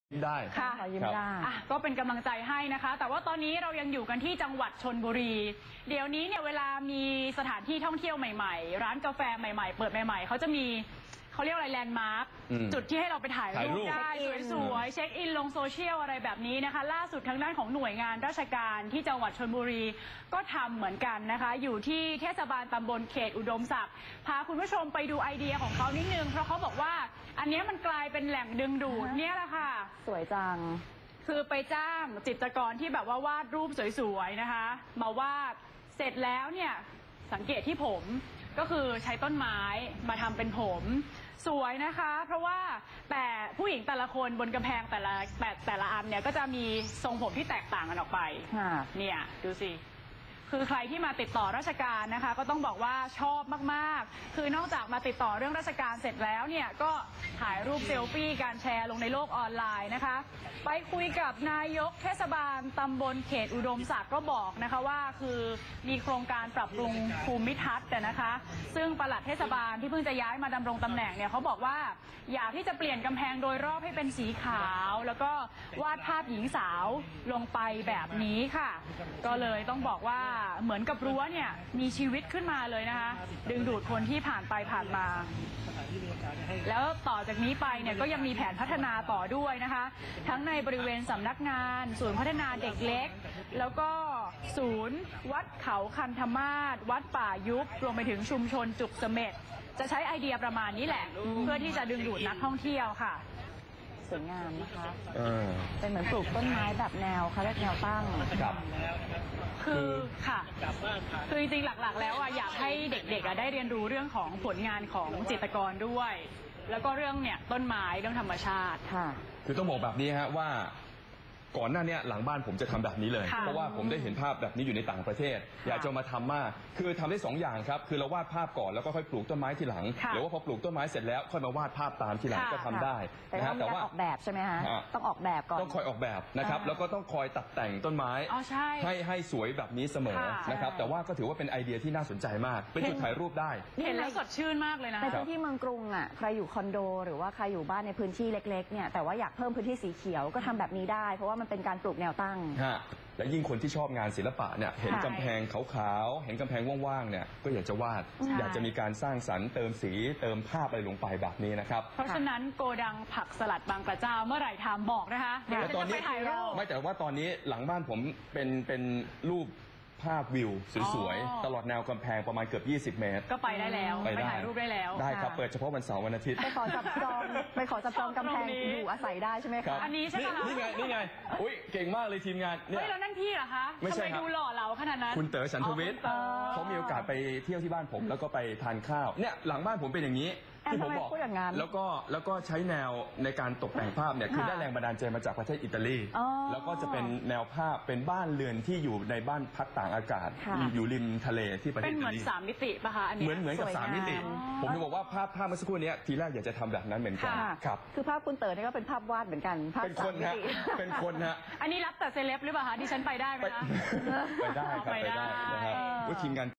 ได้ค่ะยิ้มได้ก็เป็นกำลังใจให้นะคะแต่ว่าตอนนี้เรายังอยู่กันที่จังหวัดชลบุรีเดี๋ยวนี้เนี่ยเวลามีสถานที่ท่องเที่ยวใหม่ๆร้านกาแฟใหม่ๆเปิดใหม่ๆเขาจะมีเขาเรียกอะไรแลนด์มาร์คจุดที่ให้เราไปถ่ายรูปได้สวยๆเช็คอินลงโซเชียลอะไรแบบนี้นะคะล่าสุดทางด้านของหน่วยงานราชการที่จังหวัดชลบุรีก็ทำเหมือนกันนะคะอยู่ที่เทศบาลตำบลเขตอุดมศักดิ์พาคุณผู้ชมไปดูไอเดียของเขานิดนึงเพราะเขาบอกว่าอันนี้มันกลายเป็นแหล่งดึงดูดเนี่ยแหละค่ะสวยจังคือไปจ้างจิตรกรที่แบบว่าวาดรูปสวยๆนะคะมาวาดเสร็จแล้วเนี่ยสังเกตที่ผมก็คือใช้ต้นไม้มาทำเป็นผมสวยนะคะเพราะว่าแต่ผู้หญิงแต่ละคนบนกำแพงแต่ละอันเนี่ยก็จะมีทรงผมที่แตกต่างกันออกไปเนี่ยดูสิคือใครที่มาติดต่อราชการนะคะก็ต้องบอกว่าชอบมากๆคือนอกจากมาติดต่อเรื่องราชการเสร็จแล้วเนี่ยก็ถ่ายรูปเซลฟี่การแชร์ลงในโลกออนไลน์นะคะไปคุยกับนายกเทศบาลตำบลเขตอุดมศักดิ์ก็บอกนะคะว่าคือมีโครงการปรับปรุงภูมิทัศน์นะคะซึ่งปลัดเทศบาลที่เพิ่งจะย้ายมาดำรงตำแหน่งเนี่ยเขาบอกว่าอยากที่จะเปลี่ยนกำแพงโดยรอบให้เป็นสีขาวแล้วก็วาดภาพหญิงสาวลงไปแบบนี้ค่ะก็เลยต้องบอกว่าเหมือนกับรั้วเนี่ยมีชีวิตขึ้นมาเลยนะคะดึงดูดคนที่ผ่านไปผ่านมาแล้วต่อจากนี้ไปเนี่ยก็ยังมีแผนพัฒนาต่อด้วยนะคะทั้งในบริเวณสำนักงานศูนย์พัฒนาเด็กเล็กแล้วก็ศูนย์วัดเขาคันธมาศวัดป่ายุบรวมไปถึงชุมชนจุกเสม็ดจะใช้ไอเดียประมาณนี้แหละเพื่อที่จะดึงดูดนักท่องเที่ยวค่ะสวยงามนะคะเป็นเหมือนปลูกต้นไม้แบบแนวเขาเรียกแนวตั้งคือค่ะคือจริงๆหลักๆแล้วอยากให้เด็กๆได้เรียนรู้เรื่องของผลงานของจิตรกรด้วยแล้วก็เรื่องเนี่ยต้นไม้เรื่องธรรมชาติค่ะคือต้องบอกแบบนี้ฮะว่าก่อนหน้านี้หลังบ้านผมจะทำแบบนี้เลยเพราะว่าผมได้เห็นภาพแบบนี้อยู่ในต่างประเทศอยากจะมาทำมากคือทำได้2 อย่างครับคือเราวาดภาพก่อนแล้วก็ค่อยปลูกต้นไม้ทีหลังหรือว่าพอปลูกต้นไม้เสร็จแล้วค่อยมาวาดภาพตามทีหลังก็ทำได้แต่ว่าออกแบบใช่ไหมฮะต้องออกแบบก่อนต้องคอยออกแบบนะครับแล้วก็ต้องคอยตัดแต่งต้นไม้ให้สวยแบบนี้เสมอนะครับแต่ว่าก็ถือว่าเป็นไอเดียที่น่าสนใจมากเป็นจุดถ่ายรูปได้เห็นแล้วสดชื่นมากเลยนะในพื้นที่เมืองกรุงใครอยู่คอนโดหรือว่าใครอยู่บ้านในพื้นที่เล็กๆเนี่ยแต่ว่าอยากเพิ่มพื้นที่สีเขียวก็ทำแบบนี้ได้เพราะว่ามันเป็นการปลูกแนวตั้งและยิ่งคนที่ชอบงานศิลปะเนี่ยเห็นกำแพงขาวๆเห็นกำแพงว่างๆเนี่ยก็อยากจะวาดอยากจะมีการสร้างสรรค์เติมสีเติมภาพอะไรลงไปแบบนี้นะครับเพราะฉะนั้นโกดังผักสลัดบางกระเจ้าเมื่อไหร่ทำบอกนะคะเดี๋ยวจะไปถ่ายรูปไม่แต่ว่าตอนนี้หลังบ้านผมเป็นรูปภาพวิวสวยๆตลอดแนวกำแพงประมาณเกือบ20 เมตรก็ไปได้แล้วไปถ่ายรูปได้แล้วได้ครับเปิดเฉพาะวันเสาร์วันอาทิตย์ไปขอจับจองกำแพงอยู่อาศัยได้ใช่ไหมคะอันนี้ใช่ไหมคะนี่ไงอุ้ยเก่งมากเลยทีมงานเนี่ยแล้วนั่นพี่เหรอคะไม่ใช่ดูหล่อเหลาขนาดนั้นคุณเต๋อฉันทวิทย์เขามีโอกาสไปเที่ยวที่บ้านผมแล้วก็ไปทานข้าวเนี่ยหลังบ้านผมเป็นอย่างนี้ที่ผมบอกแล้วก็ใช้แนวในการตกแต่งภาพเนี่ยคือได้แรงบันดาลใจมาจากประเทศอิตาลีแล้วก็จะเป็นแนวภาพเป็นบ้านเรือนที่อยู่ในบ้านพักต่างอากาศอยู่ริมทะเลที่ประเทศอิตาลีเป็นเหมือน3 มิติป่ะคะอันนี้เหมือนกับ3 มิติผมจะบอกว่าภาพเมื่อสักครู่นี้ทีแรกอยากจะทำแบบนั้นเหมือนกันครับคือภาพคุณเต๋อเนี่ยก็เป็นภาพวาดเหมือนกันภาพ 3 มิติเป็นคนฮะอันนี้รับแต่เซเลบหรือเปล่าคะดิฉันไปได้ไหมคะไปได้ครับไปได้นะครับทีมงาน